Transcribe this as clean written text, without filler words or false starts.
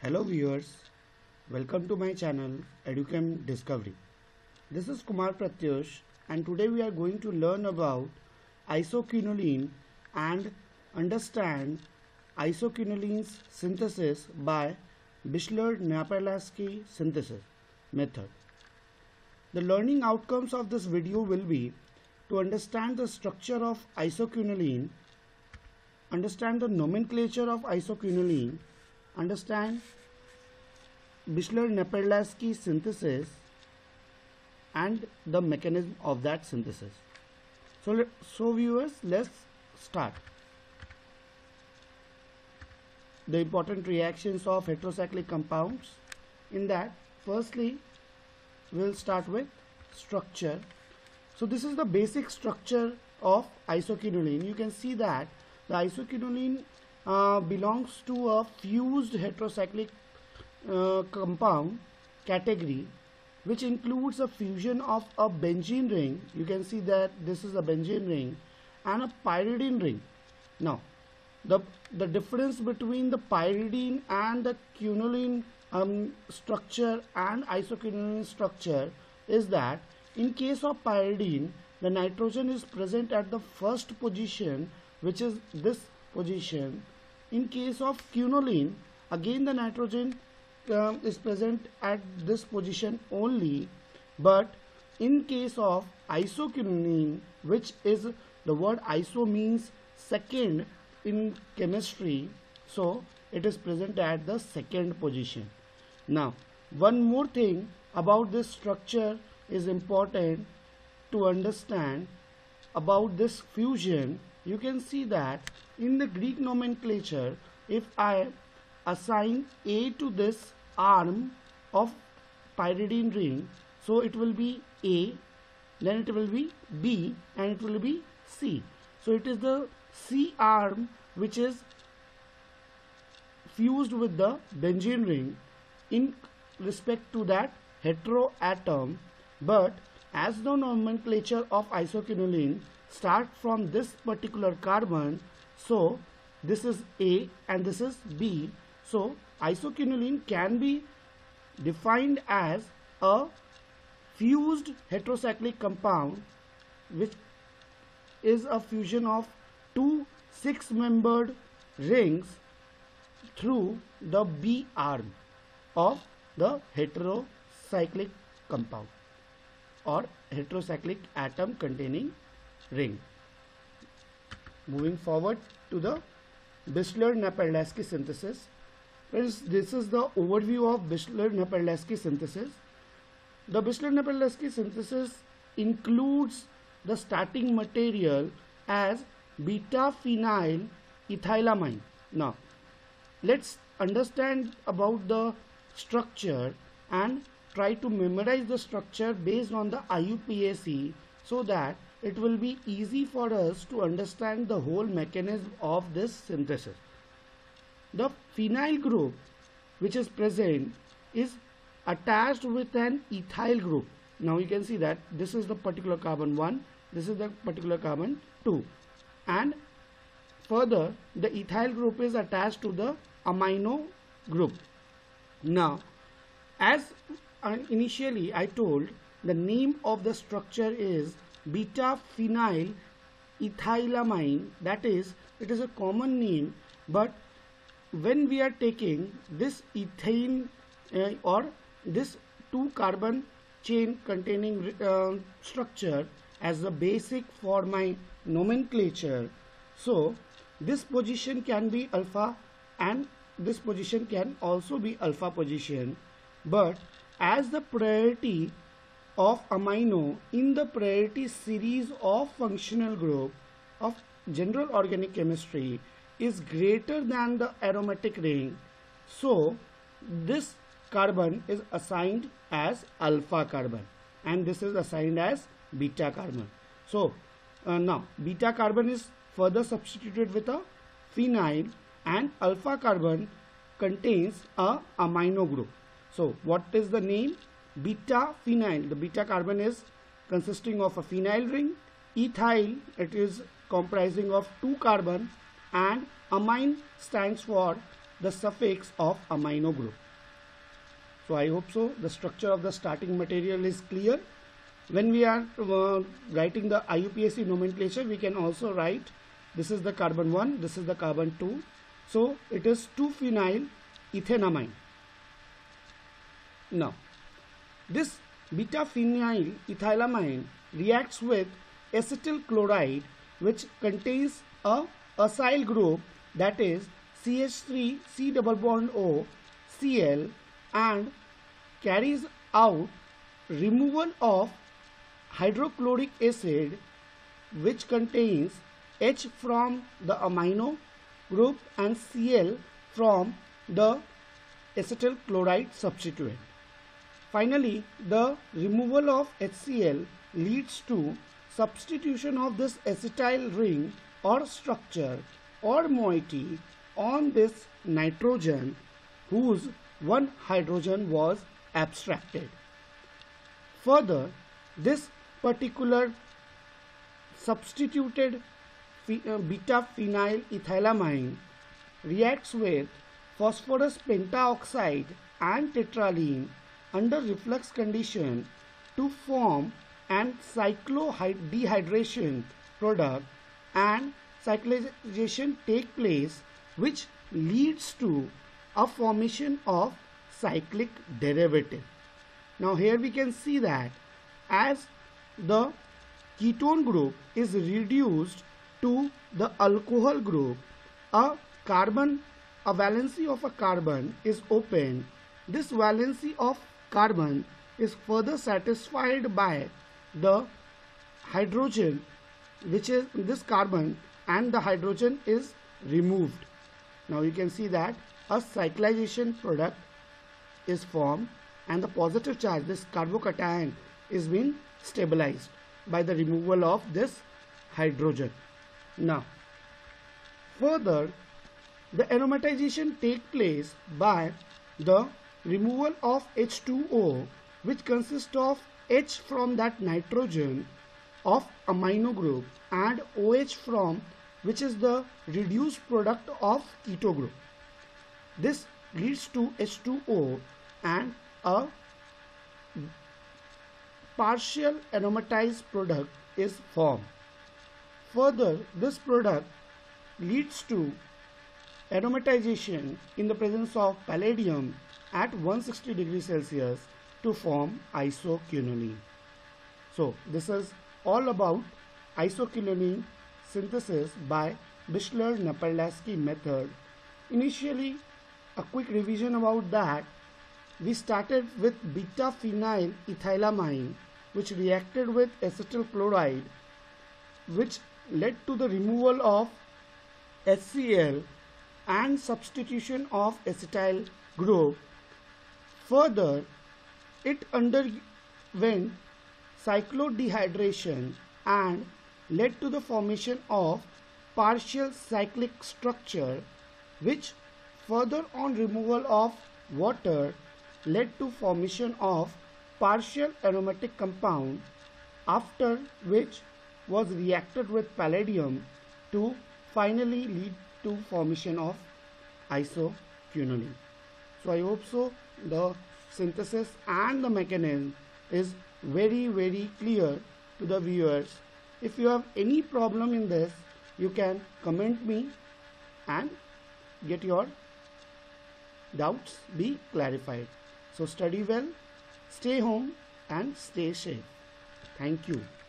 Hello viewers, welcome to my channel Educhem Discovery. This is Kumar Pratyush and today we are going to learn about isoquinoline and understand isoquinoline's synthesis by Bichler-Napierlaski synthesis method. The learning outcomes of this video will be to understand the structure of isoquinoline, understand the nomenclature of isoquinoline, understand Bichler-Napierlaski synthesis and the mechanism of that synthesis. So viewers, let's start. The important reactions of heterocyclic compounds. In that, firstly, we'll start with structure. So this is the basic structure of isoquinoline. You can see that the isoquinoline belongs to a fused heterocyclic compound category, which includes a fusion of a benzene ring. You can see that this is a benzene ring and a pyridine ring. Now the difference between the pyridine and the quinoline structure and isoquinoline structure is that in case of pyridine, the nitrogen is present at the first position, which is this position. In case of quinoline, again the nitrogen is present at this position only, but in case of isoquinoline, which is the word iso means second in chemistry, so it is present at the second position. Now one more thing about this structure is important to understand about this fusion. You can see that in the Greek nomenclature, if I assign A to this arm of pyridine ring, so it will be A, then it will be B, and it will be C. So it is the C arm which is fused with the benzene ring in respect to that heteroatom, but as the nomenclature of isoquinoline start from this particular carbon, so this is A and this is B. So isoquinoline can be defined as a fused heterocyclic compound which is a fusion of two 6-membered rings through the B arm of the heterocyclic compound or heterocyclic atom containing ring. Moving forward to the Bichler-Napierlaski synthesis. Friends, this is the overview of Bichler-Napierlaski synthesis. The Bichler-Napierlaski synthesis includes the starting material as beta-phenyl ethylamine. Now let's understand about the structure and try to memorize the structure based on the IUPAC, so that it will be easy for us to understand the whole mechanism of this synthesis. The phenyl group which is present is attached with an ethyl group. Now you can see that this is the particular carbon 1, this is the particular carbon 2, and further the ethyl group is attached to the amino group. Now as initially I told, the name of the structure is beta-phenyl ethylamine, that is, it is a common name, but when we are taking this ethane or this 2 carbon chain containing structure as the basic for my nomenclature, so this position can be alpha and this position can also be alpha position, but as the priority of amino in the priority series of functional group of general organic chemistry is greater than the aromatic ring, so this carbon is assigned as alpha carbon and this is assigned as beta carbon. So now beta carbon is further substituted with a phenyl and alpha carbon contains a amino group. So what is the name? Beta phenyl. The beta carbon is consisting of a phenyl ring. Ethyl, it is comprising of 2 carbon, and amine stands for the suffix of amino group. So I hope so the structure of the starting material is clear. When we are writing the IUPAC nomenclature, we can also write this is the carbon 1, this is the carbon 2. So it is 2-phenyl ethanamine. Now this beta-phenyl ethylamine reacts with acetyl chloride, which contains a acyl group, that is CH3 C double bond O Cl, and carries out removal of hydrochloric acid, which contains H from the amino group and Cl from the acetyl chloride substituent. Finally, the removal of HCl leads to substitution of this acetyl ring or structure or moiety on this nitrogen, whose one hydrogen was abstracted. Further, this particular substituted beta-phenyl ethylamine reacts with phosphorus pentaoxide and tetraene under reflux condition to form an cyclodehydration product, and cyclization take place, which leads to a formation of cyclic derivative. Now here we can see that as the ketone group is reduced to the alcohol group, a valency of a carbon is opened. This valency of carbon is further satisfied by the hydrogen, which is this carbon, and the hydrogen is removed. Now you can see that a cyclization product is formed, and the positive charge, this carbocation, is being stabilized by the removal of this hydrogen. Now further, the aromatization takes place by the removal of H2O, which consists of H from that nitrogen of amino group and OH from, which is the reduced product of keto group. This leads to H2O and a partial aromatized product is formed. Further, this product leads to aromatization in the presence of palladium at 160 degrees Celsius to form isoquinoline. So this is all about isoquinoline synthesis by Bichler-Napierlaski method. Initially, a quick revision about that. We started with beta-phenyl ethylamine, which reacted with acetyl chloride, which led to the removal of HCl and substitution of acetyl group. Further, it underwent cyclodehydration and led to the formation of partial cyclic structure, which further on removal of water led to formation of partial aromatic compound, after which was reacted with palladium to finally lead to formation of isoquinoline. So I hope so the synthesis and the mechanism is very clear to the viewers. If you have any problem in this, you can comment me and get your doubts be clarified. So study well, stay home and stay safe. Thank you.